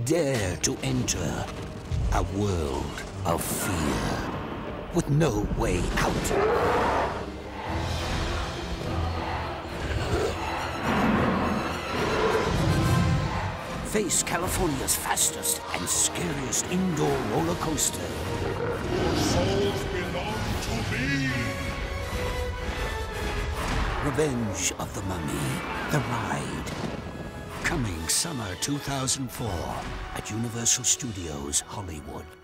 Dare to enter a world of fear with no way out. Face California's fastest and scariest indoor roller coaster. Your souls belong to me! Revenge of the Mummy, The Ride. Coming summer 2004 at Universal Studios, Hollywood.